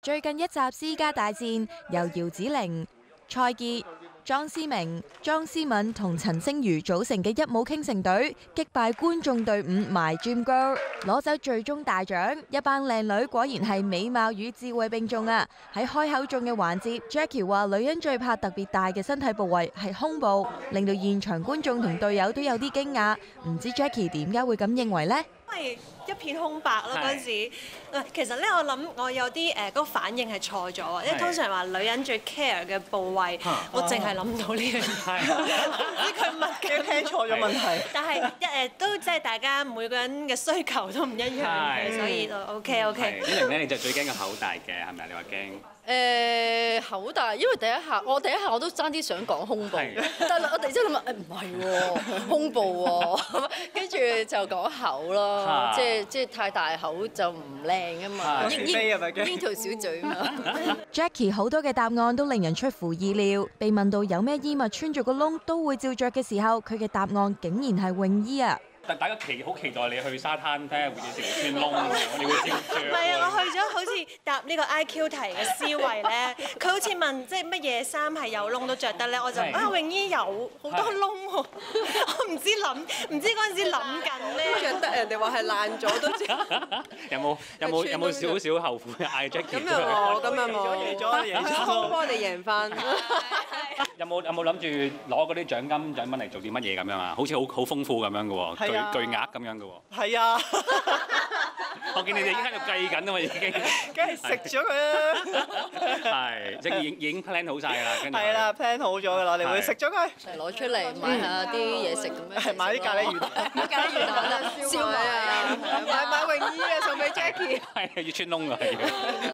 最近一集《私家大戰》由姚子羚、蔡潔、莊思明、莊思敏同陳星瑜組成嘅一舞傾城隊擊敗觀眾隊伍 My Dream Girl， 攞走最終大獎。一班靚女果然係美貌與智慧並重啊！喺開口中嘅環節 ，Jackie 話女人最怕特別大嘅身體部位係胸部，令到現場觀眾同隊友都有啲驚訝。唔知 Jackie 點解會咁認為呢？ 因為一片空白咯嗰陣時，其實咧我諗我有啲嗰個反應係錯咗啊！因為通常話女人最 care 嘅部位，我淨係諗到呢樣嘢，唔知佢乜嘅聽錯咗問題。但係都即係大家每個人嘅需求都唔一樣嘅，所以就 OK。 子羚咧，你就最驚個口大嘅係咪啊？你話驚？ 口大，因為我第一下我都爭啲想講胸部，但係我突然之間諗唔係喎，胸部喎，跟住就講口咯，即係太大口就唔靚啊嘛，櫻桃小嘴嘛。 Jackie 好多嘅答案都令人出乎意料。被問到有咩衣物穿住個窿都會照着嘅時候，佢嘅答案竟然係泳衣啊！ 但大家好期待你去沙灘睇下會唔會穿窿，你會照著。 唔係啊，我去咗好似答呢個 IQ 題嘅思維咧，佢好似問即係乜嘢衫係有窿都着得咧，我就泳衣有好多窿喎，我唔知嗰陣時諗緊咧， 着得人哋話係爛咗都知。 有冇少少後悔嗌 Jackie？ 咁又冇， 贏咗， 康幫你贏翻。 有冇諗住攞嗰啲獎品嚟做啲乜嘢咁樣啊？好似好豐富咁樣嘅喎，巨額咁樣嘅喎。 係啊！ 我見你哋已經喺度計緊啊嘛，已經。 梗係食咗佢啦。 係，即係已經 plan 好曬㗎啦，跟住。 係啦 ，plan 好咗㗎啦，我哋會食咗佢。 攞出嚟買下啲嘢食咁樣。 係買啲咖喱魚蛋。 咖喱魚蛋啊，燒賣啊，買泳衣啊，送俾 Jackie。 係要穿窿㗎，係。